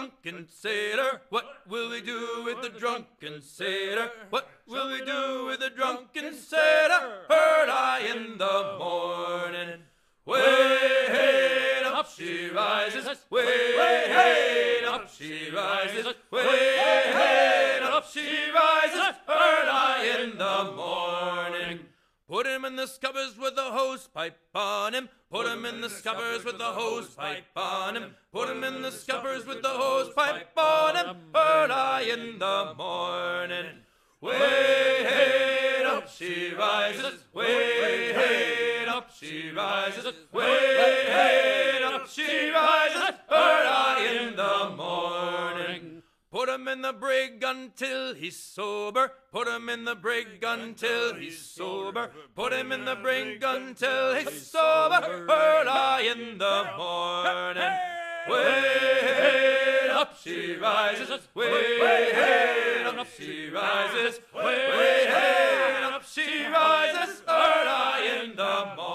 drunken sailor? What will we do with the drunken sailor? What will we do with the drunken sailor? Early in the morning. Way, hey, up she rises. Way, hey, up she rises. Way, hey, up she rises. Early in the morning. Put him in the scuppers with the hose pipe on him. Put him in the scuppers with the hose pipe on him. Put him in the scuppers with the hose pipe on him. Early in the morning. Way, hey, up she rises. Way, hey, up she rises. Way, hey, up she rises. Early in the morning. Put him in the brig until he's sober. Put him in the brig until he's sober. Put him in the brig until he's sober. Early in the morning. Way, up she rises. Way, up she rises. Way, up she rises. Early in the morning.